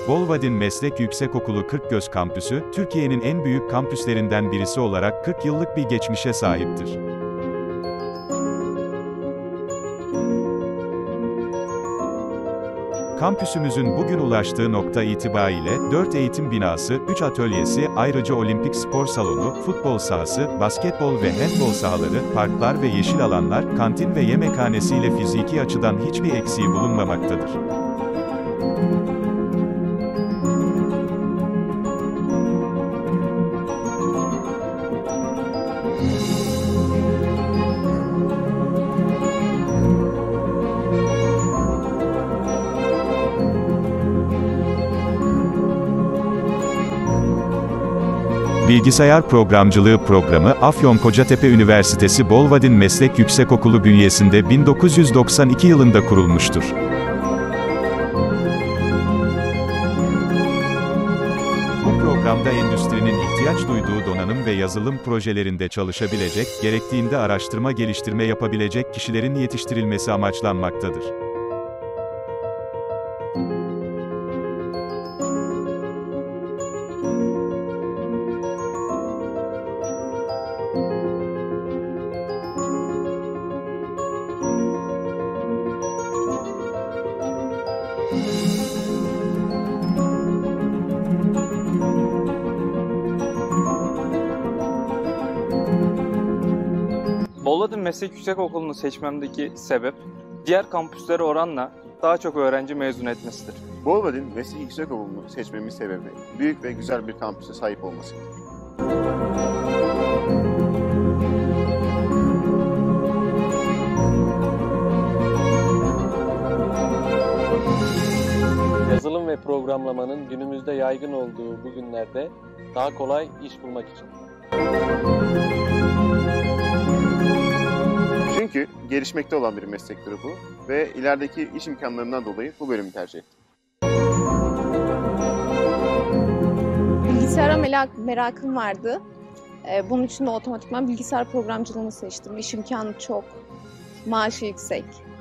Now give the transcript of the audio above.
Bolvadin Meslek Yüksekokulu Kırkgöz Kampüsü, Türkiye'nin en büyük kampüslerinden birisi olarak 40 yıllık bir geçmişe sahiptir. Kampüsümüzün bugün ulaştığı nokta itibariyle 4 eğitim binası, 3 atölyesi, ayrıca olimpik spor salonu, futbol sahası, basketbol ve handbol sahaları, parklar ve yeşil alanlar, kantin ve yemekhanesiyle fiziki açıdan hiçbir eksiği bulunmamaktadır. Bilgisayar Programcılığı programı, Afyon Kocatepe Üniversitesi Bolvadin Meslek Yüksekokulu bünyesinde 1992 yılında kurulmuştur. Bu programda endüstrinin ihtiyaç duyduğu donanım ve yazılım projelerinde çalışabilecek, gerektiğinde araştırma geliştirme yapabilecek kişilerin yetiştirilmesi amaçlanmaktadır. Bolvadin Meslek Yüksekokulu'nu seçmemdeki sebep, diğer kampüslere oranla daha çok öğrenci mezun etmesidir. Bolvadin Meslek Yüksekokulu'nu seçmemin sebebi, büyük ve güzel bir kampüse sahip olması. Yazılım ve programlamanın günümüzde yaygın olduğu bu günlerde daha kolay iş bulmak için. Çünkü gelişmekte olan bir meslek grubu ve ilerideki iş imkanlarından dolayı bu bölümü tercih ettim. Bilgisayara merakım vardı. Bunun için de otomatikman bilgisayar programcılığını seçtim. İş imkanı çok, maaşı yüksek.